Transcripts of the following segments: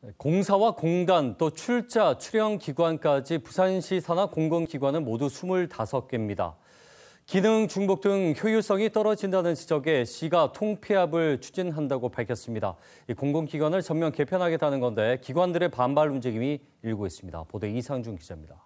공사와 공단 또 출자, 출영 기관까지 부산시 산하 공공기관은 모두 25개입니다. 기능 중복 등 효율성이 떨어진다는 지적에 시가 통폐합을 추진한다고 밝혔습니다. 이 공공기관을 전면 개편하겠다는 건데 기관들의 반발 움직임이 일고 있습니다. 보도 이상준 기자입니다.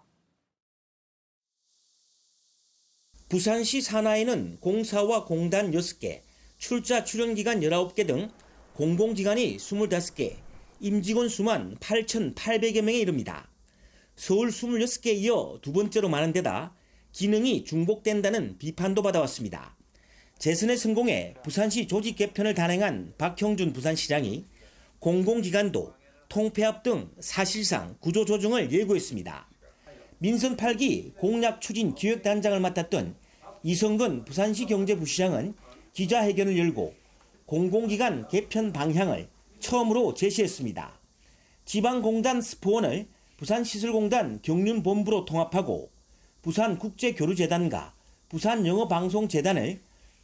부산시 산하에는 공사와 공단 6개, 출자, 출연 기관 19개 등 공공기관이 25개, 임직원 수만 8,800여 명에 이릅니다. 서울 26개에 이어 두 번째로 많은 데다 기능이 중복된다는 비판도 받아왔습니다. 재선에 성공해 부산시 조직 개편을 단행한 박형준 부산시장이 공공기관도 통폐합 등 사실상 구조조정을 예고했습니다. 민선 8기 공약 추진 기획단장을 맡았던 이성근 부산시 경제부시장은 기자회견을 열고 공공기관 개편 방향을 처음으로 제시했습니다. 지방공단 스포원을 부산시설공단 경륜본부로 통합하고 부산국제교류재단과 부산영어방송재단을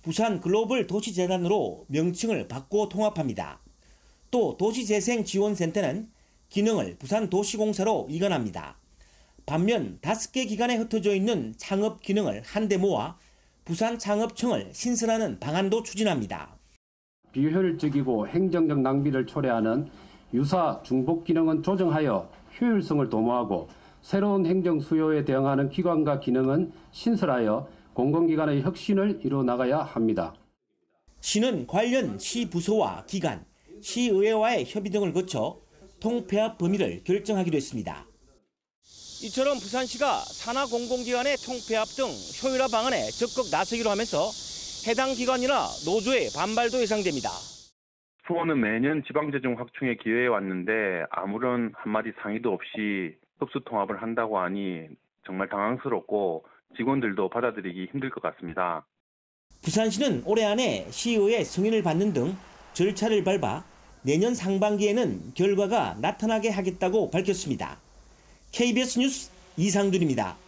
부산글로벌도시재단으로 명칭을 바꿔 통합합니다. 또 도시재생지원센터는 기능을 부산도시공사로 이관합니다. 반면 5개 기관에 흩어져 있는 창업 기능을 한데 모아 부산창업청을 신설하는 방안도 추진합니다. 비효율적이고 행정적 낭비를 초래하는 유사 중복 기능은 조정하여 효율성을 도모하고 새로운 행정 수요에 대응하는 기관과 기능은 신설하여 공공기관의 혁신을 이루어 나가야 합니다. 시는 관련 시 부서와 기관, 시의회와의 협의 등을 거쳐 통폐합 범위를 결정하기로 했습니다. 이처럼 부산시가 산하 공공기관의 통폐합 등 효율화 방안에 적극 나서기로 하면서 해당 기관이나 노조의 반발도 예상됩니다. 수원은 매년 지방재정 확충의 기회에 왔는데 아무런 한마디 상의도 없이 흡수 통합을 한다고 하니 정말 당황스럽고 직원들도 받아들이기 힘들 것 같습니다. 부산시는 올해 안에 시의회 승인을 받는 등 절차를 밟아 내년 상반기에는 결과가 나타나게 하겠다고 밝혔습니다. KBS 뉴스 이상준입니다.